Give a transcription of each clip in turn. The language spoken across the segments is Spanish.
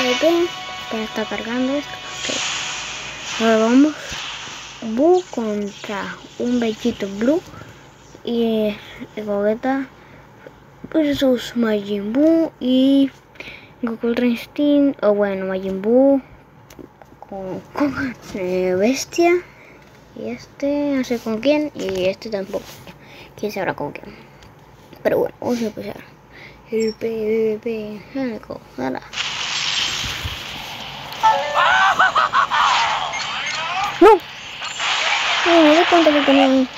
PvP. Que está cargando esto. Okay. Ahora vamos. Buu contra un Vegito Blue. Y Gogeta versus Majin Buu y Goku Ultra Instinct. O bueno, Majin Buu con Bestia. Y este no sé con quién. Y este tampoco. Quién sabrá con quién. Pero bueno, vamos a empezar. El PvP. Nada. ¡No! No me di cuenta que tenía ahí.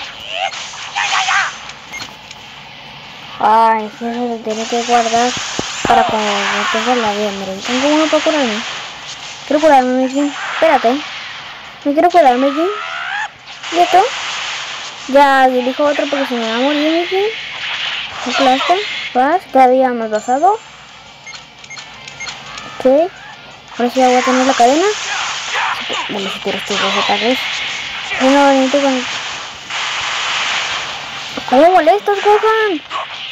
Ay, eso lo tengo que guardar para cuando tenga la vida. Mira, tengo uno para curarme. Quiero curarme, Mickey. Espérate. Me quiero curarme, Mickey. ¿Listo? Ya elijo otro porque se me va a morir, Mickey. Aplasta. Vas. Ya habíamos pasado. Ok. Ahora sí ya voy a tener la cadena. Bueno, si quieres tus recetas. Bueno, bonito con... ¿Cómo molestas, Gohan?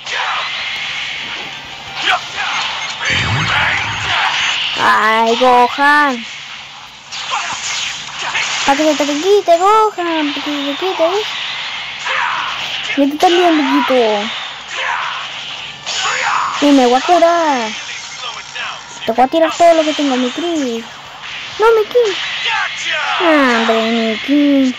Ay, Gohan. Para que se te quite, Gohan. Para que se te quite, ¿ves? Y tú también, Vegito. Y me voy a curar. Te voy a tirar todo lo que tengo, mi Cris. No, Mickey. Hombre, Mickey.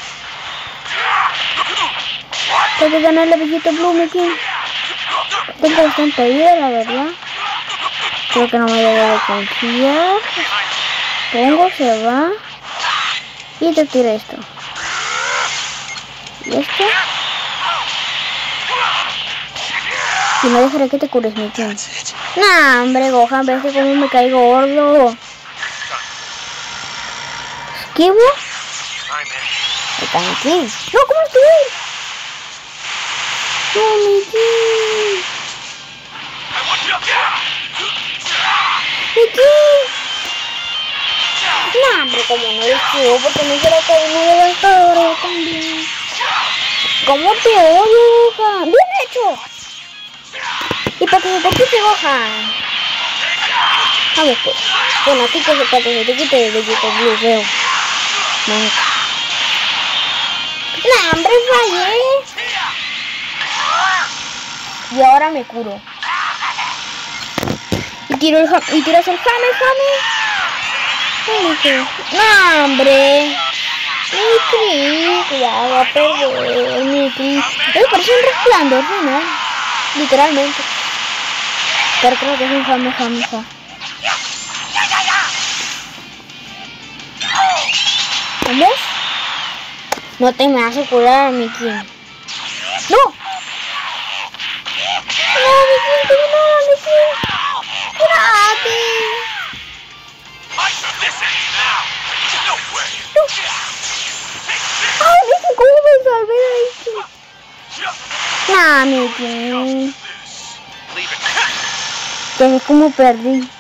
Tengo que ganarle a Vegito Blue, Mickey. Tengo bastante vida, la verdad. Creo que no me debo de confiar. Pongo, se va. Y te tiro esto. ¿Y esto? Y no dejaré que te cures, Mickey. Nah, hombre, Gohan, ves que como me caigo gordo. ¿Esquivo? Está Mickey. No, ¿cómo estoy? No, Mickey. Mickey. No, hombre, como no lo esquivo, porque me quiero caer uno de ahora también. ¿Cómo te odio, Gohan? ¡Bien hecho! Y para que se te quite, Gohan. Vamos pues. Bueno, así que para que se te quite el Vegito Blue, veo. Manca. ¡No, hombre, fallé! Y ahora me curo. Y tiras el Jame. ¡No, hombre! Mi Cris, ya va a perder, mi Cris. Parece un Resplandor, ¿no? Literalmente. Pero creo que es un Jame. ¿Vamos? No te me vas a curar, Mickey. ¡No! ¡No, Mickey! ¡No, Mickey! ¡Cúrate! ¡Ay, Mickey! ¿Cómo me salvé de ahí? ¡Nah, Mickey! Ya es como perdí.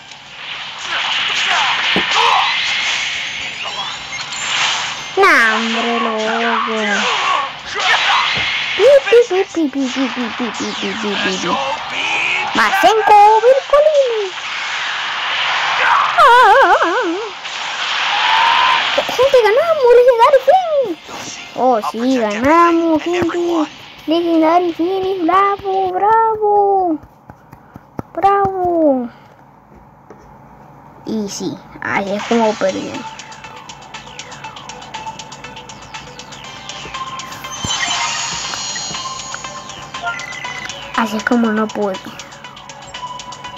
Nah, hombre, loco. Masenko, Vircolini. Gente, ganamos, Legendary Finish. Oh, sí, ganamos, gente. Legendary Finish, bravo. Y sí, así es como perdimos. Así es como no pude.